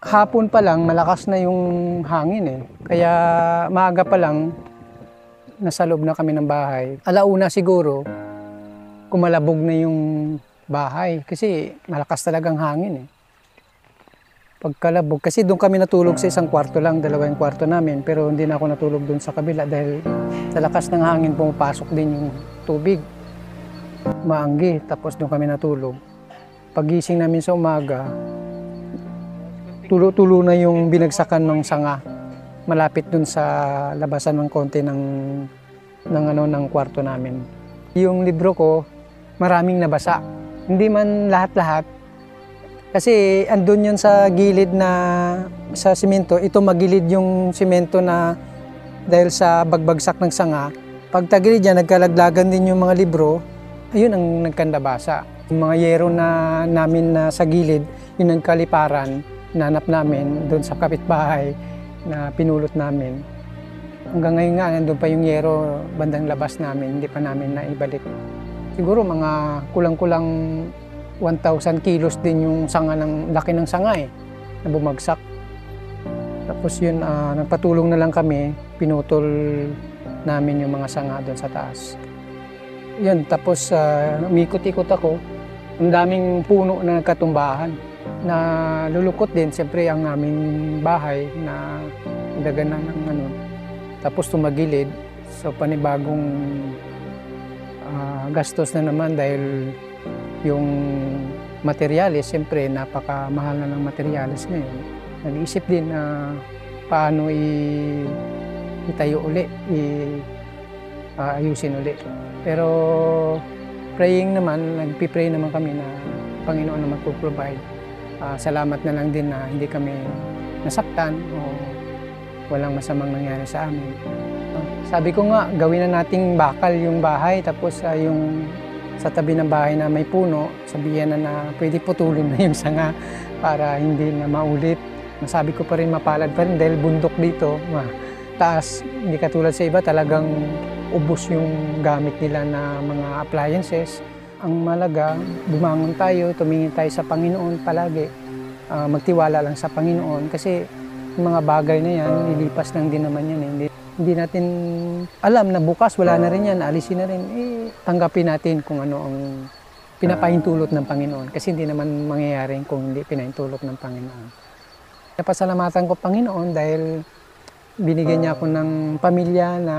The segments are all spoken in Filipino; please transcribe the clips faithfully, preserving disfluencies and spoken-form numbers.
hapon pa lang malakas na yung hangin eh. Kaya maaga pa lang nasa loob na kami ng bahay. Alauna siguro kumalabog na yung bahay kasi malakas talagang hangin eh. Pagkalabog, kasi doon kami natulog sa isang kwarto lang, dalawa yung kwarto namin, pero hindi na ako natulog doon sa kabila dahil sa lakas ng hangin pumapasok din yung tubig. Maanggi, tapos doon kami natulog. Pagising namin sa umaga, tulo-tulo na yung binagsakan ng sanga, malapit doon sa labasan ng konti ng, ng, ano, ng kwarto namin. Yung libro ko, maraming nabasa. Hindi man lahat-lahat, kasi andun yun sa gilid na sa simento, ito magilid yung simento na dahil sa bagbagsak ng sanga. Pag tagilid yan, nagkalaglagan din yung mga libro, ayun ang nagkandabasa. Yung mga yero na namin na sa gilid, yung nagkaliparan, nanap namin doon sa kapitbahay na pinulot namin. Hanggang ngayon nga, nandun pa yung yero bandang labas namin, hindi pa namin naibalik. Siguro mga kulang-kulang one thousand kilos din yung sanga ng laki ng sanga eh, na bumagsak. Tapos yun, uh, nagpatulong na lang kami, pinutol namin yung mga sanga doon sa taas. Yun, tapos uh, umikot-ikot ako, ang daming puno na nagkatumbahan. Na lulukot din, siyempre ang aming bahay na daganan ng ano. Tapos tumagilid, so panibagong uh, gastos na naman dahil yung materyales, siyempre napakamahal na ng materyales ngayon. Nag-iisip din na uh, paano i itayo uli, i uh, ayusin uli. Pero praying naman, nagpi-pray naman kami na Panginoon na magpo-provide. Uh, salamat na lang din na hindi kami nasaktan o walang masamang nangyari sa amin. Uh, sabi ko nga, gawin na nating bakal yung bahay, tapos uh, yung sa tabi ng bahay na may puno, sabihan na na pwede putulin na yung sanga para hindi na maulit. Sabi ko pa rin mapalad pa rin dahil bundok dito, taas, hindi katulad sa iba talagang ubos yung gamit nila na mga appliances. Ang malaga, bumangon tayo, tumingin tayo sa Panginoon palagi, uh, magtiwala lang sa Panginoon kasi yung mga bagay na yan, lilipas lang din naman yan. Hindi, hindi natin alam na bukas wala na rin yan, alisin na rin, eh, tanggapin natin kung ano ang pinapahintulot ng Panginoon kasi hindi naman mangyayari kung hindi pinahintulot ng Panginoon. Napasalamatan ko Panginoon dahil binigyan niya ako ng pamilya na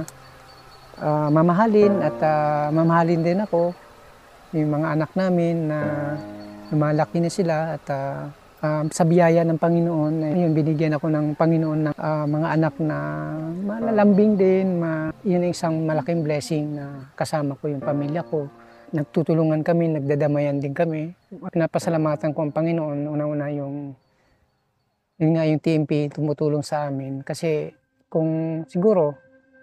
uh, mamahalin at uh, mamahalin din ako. Yung mga anak namin na lumalaki na sila at uh, uh, sa biyaya ng Panginoon, ayun, binigyan ako ng Panginoon ng uh, mga anak na malalambing din. Ma yun ang isang malaking blessing na kasama ko yung pamilya ko. Nagtutulungan kami, nagdadamayan din kami. Pinapasalamatan ko ang Panginoon, una-una yung, yun nga yung T M P tumutulong sa amin. Kasi kung siguro,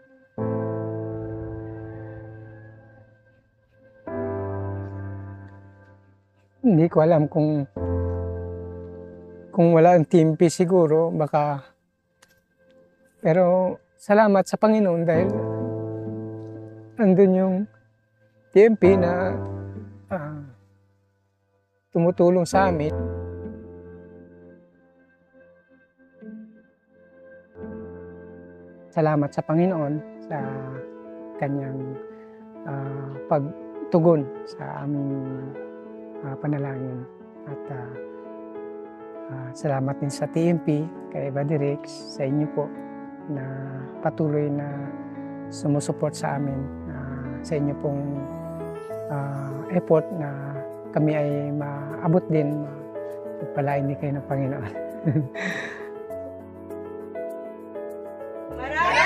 hindi ko alam kung kung wala ang T M P siguro, baka. Pero salamat sa Panginoon dahil andun yung T M P na uh, tumutulong sa amin. Salamat sa Panginoon sa kanyang uh, pagtugon sa aming Uh, panalangin at uh, uh, salamat din sa T M P, kay Buddy Rex, sa inyo po na patuloy na sumusuport sa amin, uh, sa inyo pong uh, effort na kami ay maabot din, pagpalain din kayo ng Panginoon.